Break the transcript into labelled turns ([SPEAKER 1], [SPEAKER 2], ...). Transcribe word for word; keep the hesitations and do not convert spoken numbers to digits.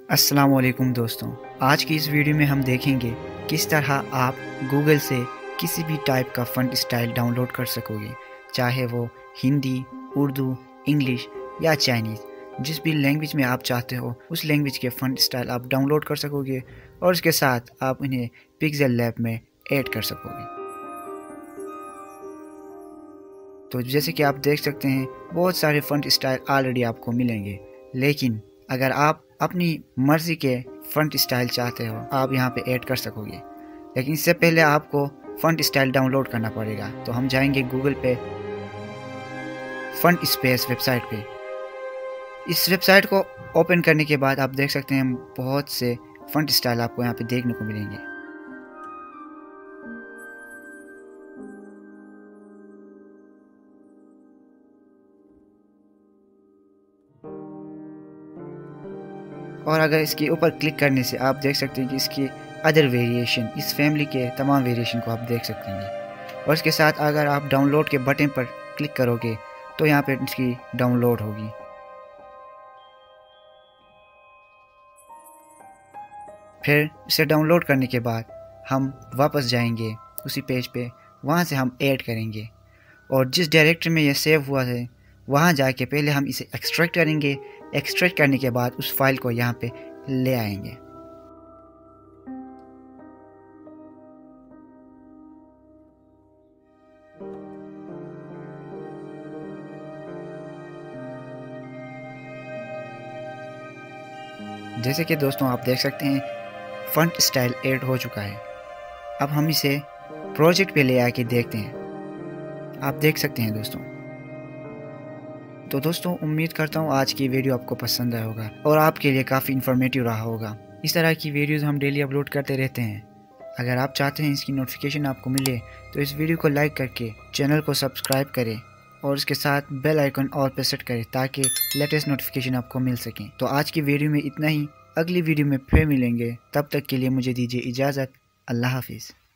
[SPEAKER 1] अस्सलाम वालेकुम दोस्तों, आज की इस वीडियो में हम देखेंगे किस तरह आप गूगल से किसी भी टाइप का फ़ॉन्ट स्टाइल डाउनलोड कर सकोगे, चाहे वो हिंदी, उर्दू, इंग्लिश या चाइनीज़। जिस भी लैंग्वेज में आप चाहते हो उस लैंग्वेज के फ़ॉन्ट स्टाइल आप डाउनलोड कर सकोगे और उसके साथ आप इन्हें पिक्सेल लैब में ऐड कर सकोगे। तो जैसे कि आप देख सकते हैं बहुत सारे फ़ॉन्ट स्टाइल ऑलरेडी आपको मिलेंगे, लेकिन अगर आप अपनी मर्ज़ी के फ़ॉन्ट स्टाइल चाहते हो आप यहाँ पे ऐड कर सकोगे। लेकिन इससे पहले आपको फ़ॉन्ट स्टाइल डाउनलोड करना पड़ेगा। तो हम जाएंगे गूगल पे फ़ॉन्ट स्पेस वेबसाइट पे। इस वेबसाइट को ओपन करने के बाद आप देख सकते हैं बहुत से फ़ॉन्ट स्टाइल आपको यहाँ पे देखने को मिलेंगे। और अगर इसके ऊपर क्लिक करने से आप देख सकते हैं कि इसकी अदर वेरिएशन, इस फैमिली के तमाम वेरिएशन को आप देख सकते हैं। और इसके साथ अगर आप डाउनलोड के बटन पर क्लिक करोगे तो यहाँ पे इसकी डाउनलोड होगी। फिर इसे डाउनलोड करने के बाद हम वापस जाएंगे उसी पेज पे, वहाँ से हम ऐड करेंगे और जिस डायरेक्टरी में ये सेव हुआ है वहाँ जाके पहले हम इसे एक्सट्रैक्ट करेंगे। एक्सट्रैक्ट करने के बाद उस फाइल को यहाँ पे ले आएंगे। जैसे कि दोस्तों आप देख सकते हैं फ़ॉन्ट स्टाइल ऐड हो चुका है। अब हम इसे प्रोजेक्ट पे ले आके देखते हैं। आप देख सकते हैं दोस्तों। तो दोस्तों उम्मीद करता हूँ आज की वीडियो आपको पसंद आया होगा और आपके लिए काफ़ी इन्फॉर्मेटिव रहा होगा। इस तरह की वीडियोस हम डेली अपलोड करते रहते हैं। अगर आप चाहते हैं इसकी नोटिफिकेशन आपको मिले तो इस वीडियो को लाइक करके चैनल को सब्सक्राइब करें और उसके साथ बेल आइकन ऑल पे सेट करें ताकि लेटेस्ट नोटिफिकेशन आपको मिल सकें। तो आज की वीडियो में इतना ही, अगली वीडियो में फिर मिलेंगे। तब तक के लिए मुझे दीजिए इजाज़त। अल्लाह हाफिज़।